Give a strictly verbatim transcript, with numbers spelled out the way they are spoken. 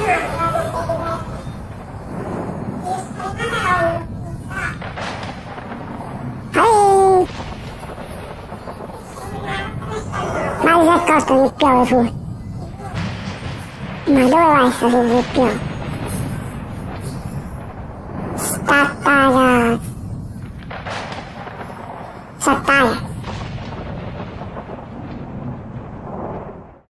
Ma di che costa se piove su? Ma dove vai sta se piove? Sta